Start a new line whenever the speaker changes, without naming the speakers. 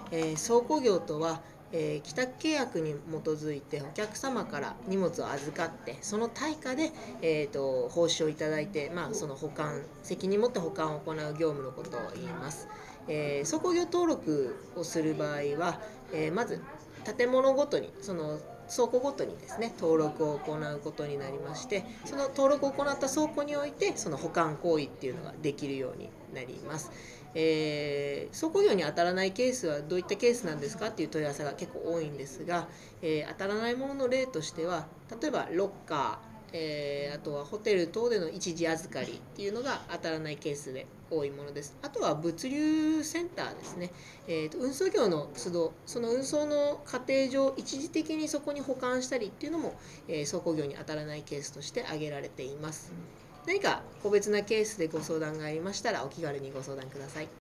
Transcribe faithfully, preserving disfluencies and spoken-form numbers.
えー、倉庫業とは、えー、寄託契約に基づいてお客様から荷物を預かってその対価で、えー、と報酬をいただいて、まあ、その保管責任持って保管を行う業務のことを言います。えー、倉庫業登録をする場合は、えー、まず建物ごとにその倉庫ごとにですね登録を行うことになりまして、その登録を行った倉庫においてその保管行為っていうのができるようになります。えー、倉庫業に当たらないケースはどういったケースなんですかっていう問い合わせが結構多いんですが、えー、当たらないものの例としては、例えばロッカー、えー、あとはホテル等での一時預かりっていうのが当たらないケースで多いものです。あとは物流センターですね、えー、と運送業の都度その運送の過程上一時的にそこに保管したりっていうのも、えー、倉庫業に当たらないケースとして挙げられています。何か個別なケースでご相談がありましたらお気軽にご相談ください。